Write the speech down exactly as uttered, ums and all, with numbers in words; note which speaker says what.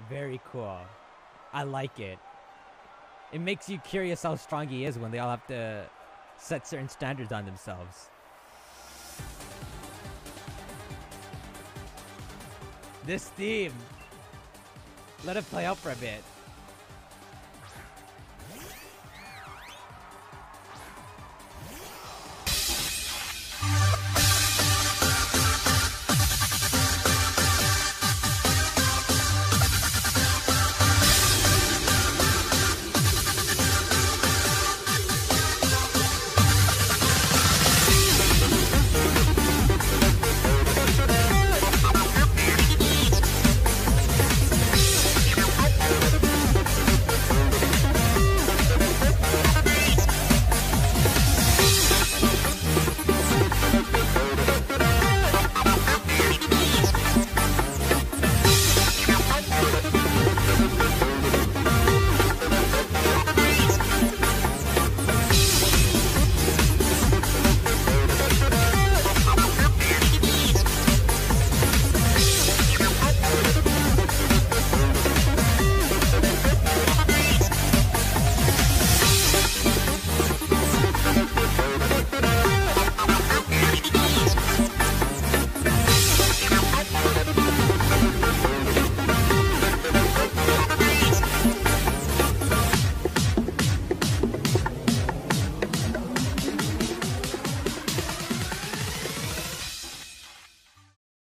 Speaker 1: Very cool. I like it. It makes you curious how strong he is when they all have to set certain standards on themselves. This theme. Let it play out for a bit.